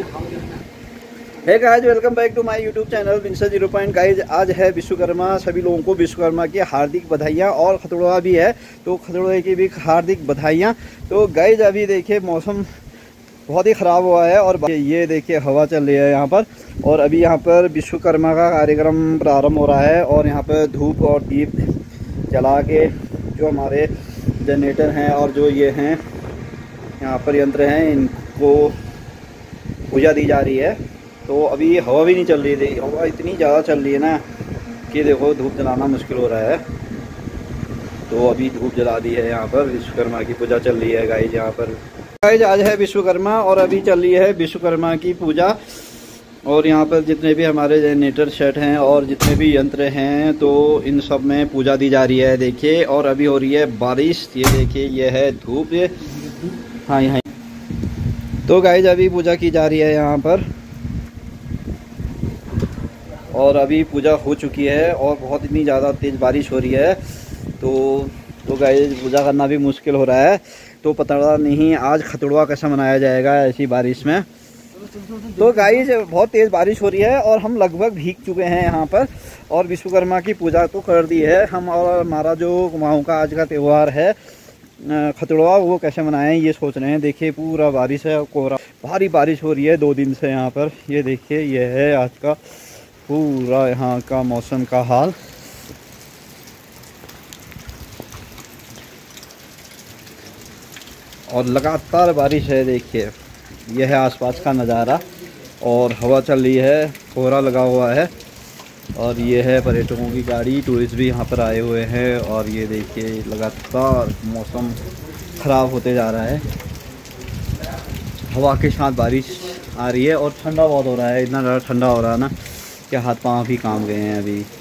Hey guys, welcome back to my YouTube channel विंसर 0 point. Guys, आज है विश्वकर्मा। सभी लोगों को विश्वकर्मा की हार्दिक बधाइयाँ। और खतड़वा भी है तो खतड़वे की भी हार्दिक बधाइयाँ। तो गाइस, अभी देखिए मौसम बहुत ही ख़राब हुआ है और ये देखिए हवा चल रही है यहाँ पर। और अभी यहाँ पर विश्वकर्मा का कार्यक्रम प्रारंभ हो रहा है और यहाँ पर धूप और दीप जला के जो हमारे जनरेटर हैं और जो ये हैं यहाँ पर यंत्र हैं, इनको पूजा दी जा रही है। तो अभी हवा भी नहीं चल रही थी, हवा इतनी ज़्यादा चल रही है ना कि देखो धूप जलाना मुश्किल हो रहा है। तो अभी धूप जला दी है, यहाँ पर विश्वकर्मा की पूजा चल रही है गाइस। यहाँ पर गाइस आज है विश्वकर्मा और अभी चल रही है विश्वकर्मा की पूजा। और यहाँ पर जितने भी हमारे जनरेटर सेट हैं और जितने भी यंत्र हैं तो इन सब में पूजा दी जा रही है। देखिए, और अभी हो रही है बारिश। ये देखिए, ये है धूप। हाँ यहाँ तो गाइस अभी पूजा की जा रही है यहाँ पर। और अभी पूजा हो चुकी है और बहुत इतनी ज़्यादा तेज़ बारिश हो रही है। तो गाइस पूजा करना भी मुश्किल हो रहा है। तो पता नहीं आज खतड़वा कैसा मनाया जाएगा ऐसी बारिश में। तो गाइस बहुत तेज़ बारिश हो रही है और हम लगभग भीग चुके हैं यहाँ पर। और विश्वकर्मा की पूजा तो कर दी है हम। और हमारा जो कुमाऊँ का आज का त्यौहार है खतड़वा, वो कैसे मनाएं ये सोच रहे हैं। देखिए पूरा बारिश है, कोहरा, भारी बारिश हो रही है 2 दिन से यहाँ पर। ये देखिए, ये है आज का पूरा यहाँ का मौसम का हाल। और लगातार बारिश है। देखिए यह है आसपास का नज़ारा और हवा चल रही है, कोहरा लगा हुआ है। और ये है पर्यटकों की गाड़ी, टूरिस्ट भी यहाँ पर आए हुए हैं। और ये देखिए लगातार मौसम ख़राब होते जा रहा है, हवा के साथ बारिश आ रही है और ठंडा बहुत हो रहा है। इतना ज़्यादा ठंडा हो रहा है ना कि हाथ पाँव भी काम गए हैं अभी।